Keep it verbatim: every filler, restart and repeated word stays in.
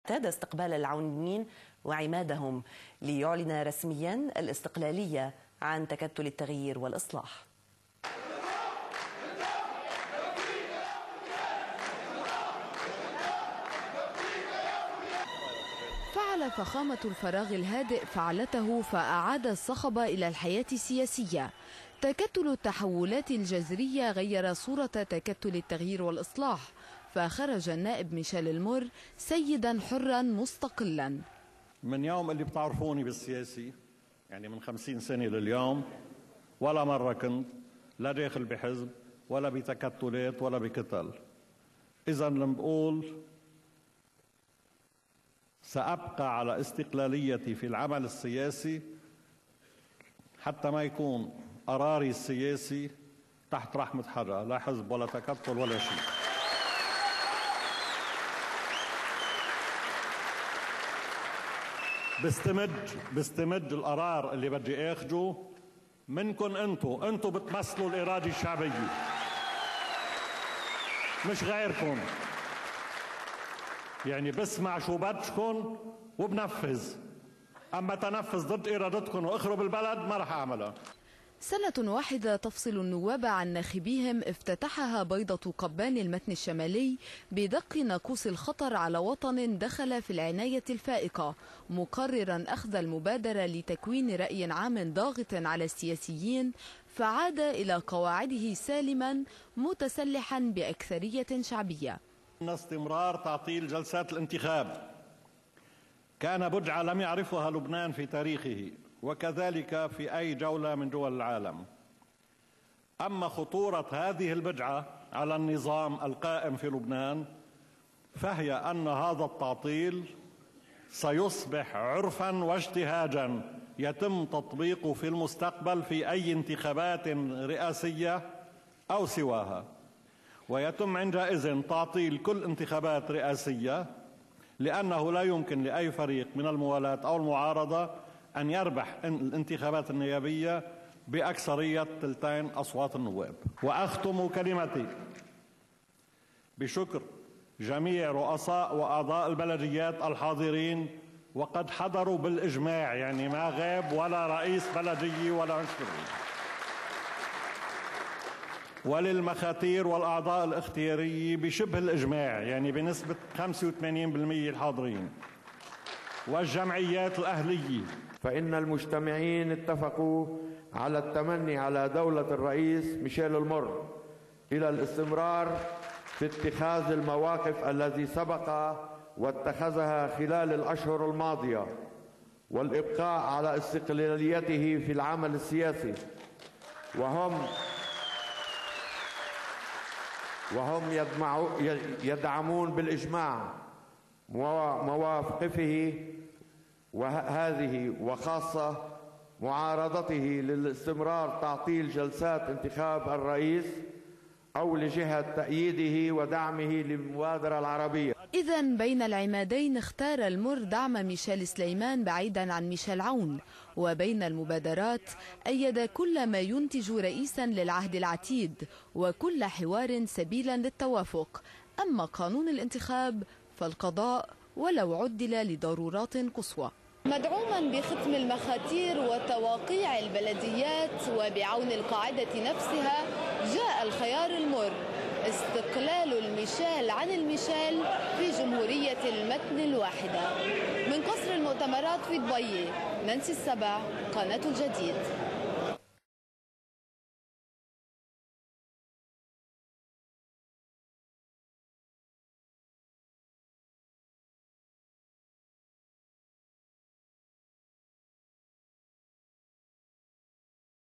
اعتاد استقبال العونيين وعمادهم ليعلن رسميا الاستقلالية عن تكتل التغيير والإصلاح. فعل فخامة الفراغ الهادئ فعلته فأعاد الصخب إلى الحياة السياسية. تكتل التحولات الجذرية غير صورة تكتل التغيير والإصلاح، فخرج النائب ميشيل المور سيدا حرا مستقلا. من يوم اللي بتعرفوني بالسياسي، يعني من خمسين سنة لليوم، ولا مرة كنت لا داخل بحزب ولا بتكتلات ولا بكتل. إذا لما بقول سأبقى على استقلاليتي في العمل السياسي حتى ما يكون قراري السياسي تحت رحمة حدا، لا حزب ولا تكتل ولا شيء. بستمد بستمد القرار اللي بدي اخده منكم انتم، انتم بتمثلوا الإرادة الشعبية مش غيركم. يعني بسمع شو بدكم وبنفذ، اما تنفذ ضد ارادتكم واخرب البلد ما رح اعملها. سنة واحدة تفصل النواب عن ناخبيهم افتتحها بيضة قبان المتن الشمالي بدق ناقوس الخطر على وطن دخل في العناية الفائقة، مقررا أخذ المبادرة لتكوين رأي عام ضاغط على السياسيين، فعاد إلى قواعده سالما متسلحا بأكثرية شعبية. إن استمرار تعطيل جلسات الانتخاب كان بدعة لم يعرفها لبنان في تاريخه، وكذلك في أي جولة من دول العالم. أما خطورة هذه البدعة على النظام القائم في لبنان فهي أن هذا التعطيل سيصبح عرفا واجتهادا يتم تطبيقه في المستقبل في أي انتخابات رئاسية أو سواها، ويتم عندئذ تعطيل كل انتخابات رئاسية، لأنه لا يمكن لأي فريق من الموالاة أو المعارضة أن يربح الانتخابات النيابية بأكثرية ثلثين أصوات النواب. وأختم كلمتي بشكر جميع رؤساء وأعضاء البلديات الحاضرين، وقد حضروا بالإجماع، يعني ما غاب ولا رئيس بلدية ولا عنصري، وللمخاتير والأعضاء الاختيارية بشبه الإجماع، يعني بنسبة خمسة وثمانين بالمئة الحاضرين، والجمعيات الأهلية. فإن المجتمعين اتفقوا على التمني على دولة الرئيس ميشيل المور إلى الاستمرار في اتخاذ المواقف التي سبق واتخذها خلال الأشهر الماضية، والإبقاء على استقلاليته في العمل السياسي، وهم وهم يدعمون بالإجماع مواقفه وهذه، وخاصة معارضته للاستمرار تعطيل جلسات انتخاب الرئيس أو لجهة تأييده ودعمه للمبادرة العربية. إذن بين العمادين اختار المور دعم ميشيل سليمان بعيدا عن ميشيل عون، وبين المبادرات أيد كل ما ينتج رئيسا للعهد العتيد، وكل حوار سبيلا للتوافق. أما قانون الانتخاب فالقضاء ولو عدل لضرورات قصوى. مدعوما بختم المخاتير وتواقيع البلديات وبعون القاعدة نفسها، جاء الخيار المر: استقلال الميشيل عن الميشيل في جمهورية المتن الواحدة. من قصر المؤتمرات في دبي، نانسي السبع، قناة الجديد.